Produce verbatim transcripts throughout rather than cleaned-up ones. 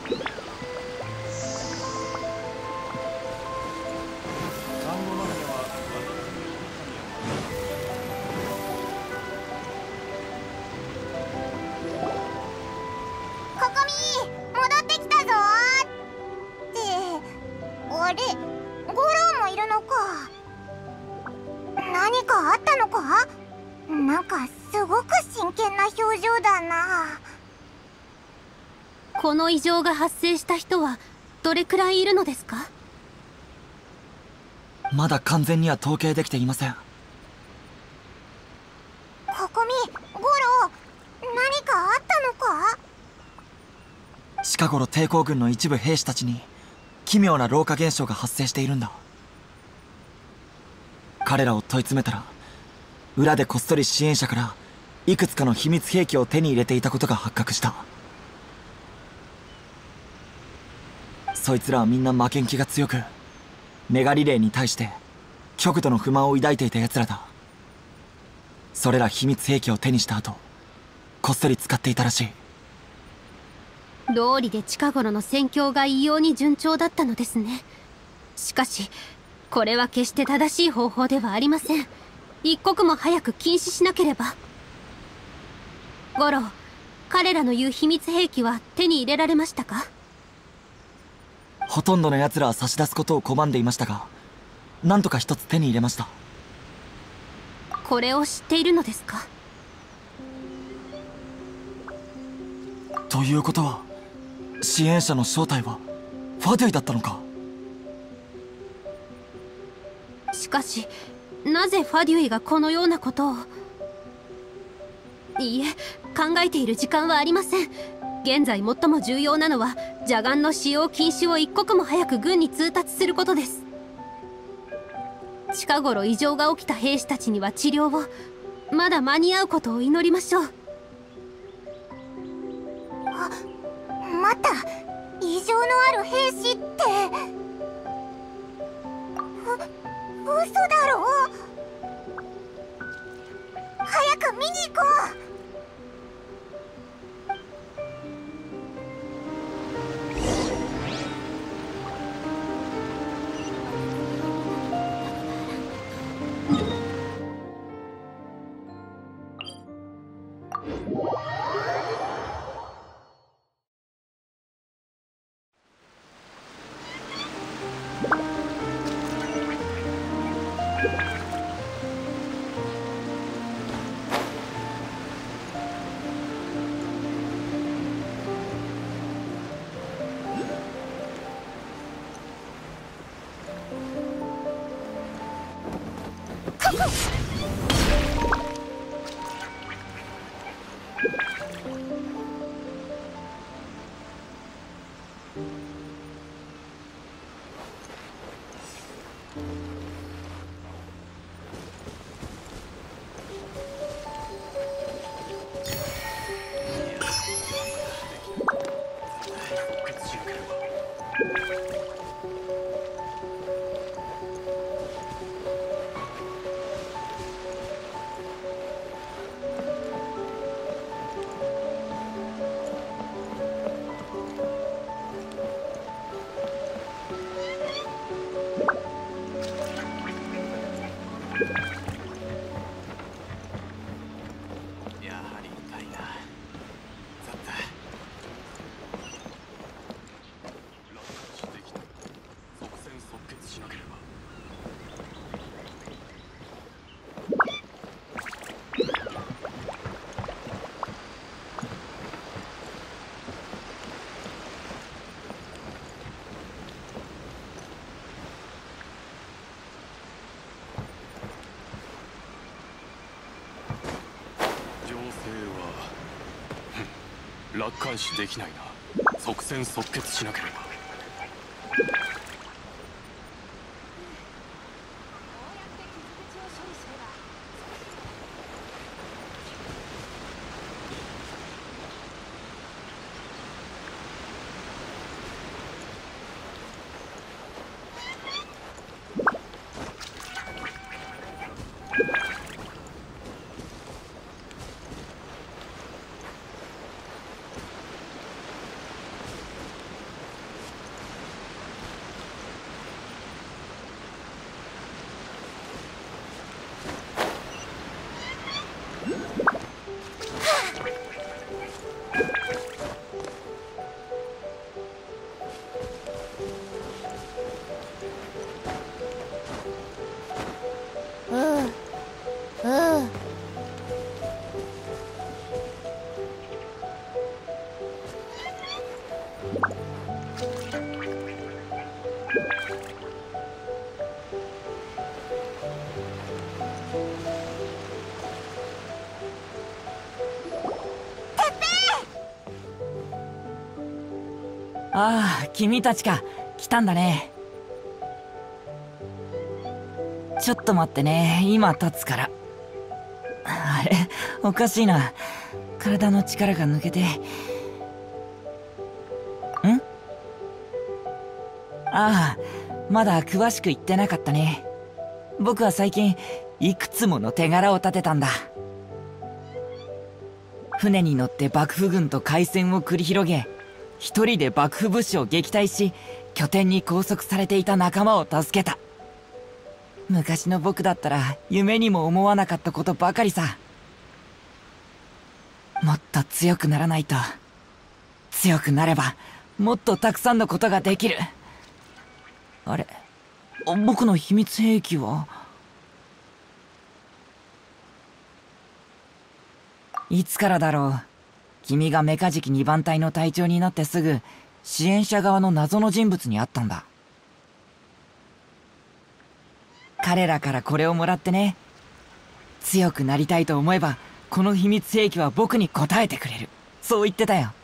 この異常が発生した人はどれくらいいるのですか？ まだ完全には統計できていません。 ここみ、ゴロ、何かあったのか？ 近頃抵抗軍の一部兵士たちに奇妙な老化現象が発生しているんだ。彼らを問い詰めたら、裏でこっそり支援者からいくつかの秘密兵器を手に入れていたことが発覚した。そいつらはみんな負けん気が強く、メガリレーに対して極度の不満を抱いていた奴らだ。それら秘密兵器を手にした後、こっそり使っていたらしい。 道理で近頃の戦況が異様に順調だったのですね。しかしこれは決して正しい方法ではありません。一刻も早く禁止しなければ。ゴロ、彼らの言う秘密兵器は手に入れられましたか？ ほとんどの奴らは差し出すことを拒んでいましたが、なんとか一つ手に入れました。 これを知っているのですか？ ということは、支援者の正体はファデュイだったのか？ しかしなぜファデュイがこのようなことを。いいえ、考えている時間はありません。現在最も重要なのは邪眼の使用禁止を一刻も早く軍に通達することです。近頃異常が起きた兵士たちには治療を、まだ間に合うことを祈りましょう。 あ、また異常のある兵士って、う、嘘だろ？早く見に行こう。 楽観視できないな。即戦即決しなければ。 ああ、君たちか。来たんだね。ちょっと待ってね、今立つから。あれ、おかしいな。体の力が抜けて。ん？ああ、まだ詳しく言ってなかったね。僕は最近いくつもの手柄を立てたんだ。船に乗って幕府軍と海戦を繰り広げ、一人で幕府武士を撃退し、拠点に拘束されていた仲間を助けた。昔の僕だったら夢にも思わなかったことばかりさ。もっと強くならないと。強くなればもっとたくさんのことができる。あれ、僕の秘密兵器は？いつからだろう。君がメカジキにばん隊の隊長になってすぐ支援者側の謎の人物に会ったんだ。彼らからこれをもらってね。強くなりたいと思えばこの秘密兵器は僕に応えてくれる。そう言ってたよ。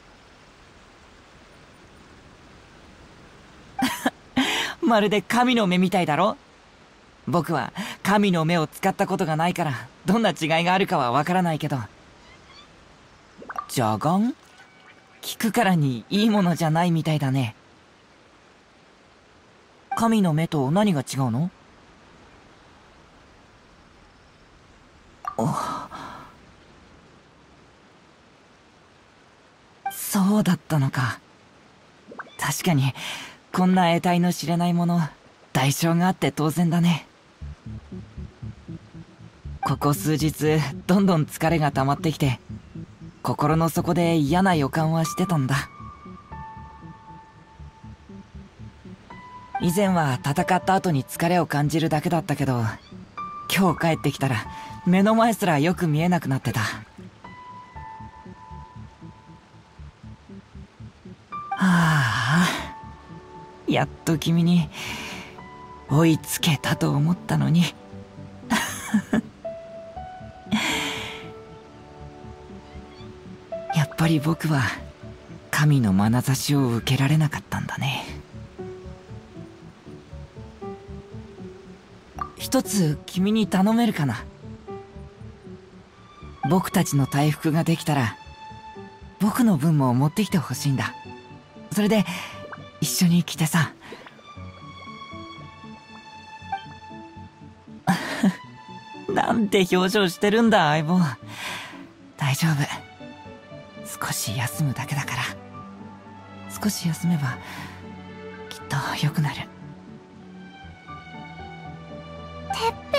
まるで神の目みたいだろ。僕は神の目を使ったことがないからどんな違いがあるかはわからないけど。邪眼？聞くからにいいものじゃないみたいだね。神の目と何が違うの？そうだったのか。確かにこんな得体の知れないもの、代償があって当然だね。ここ数日どんどん疲れが溜まってきて、心の底で嫌な予感はしてたんだ。以前は戦った後に疲れを感じるだけだったけど、今日帰ってきたら目の前すらよく見えなくなってた。はあ、やっと君に追いつけたと思ったのに。やっぱり僕は神の眼差しを受けられなかったんだね。一つ君に頼めるかな。僕たちの大服ができたら僕の分も持ってきてほしいんだ。それで一緒に来てさ。なんて表情してるんだ相棒。大丈夫。少し休むだけだから。少し休めばきっと良くなる。 てっぺ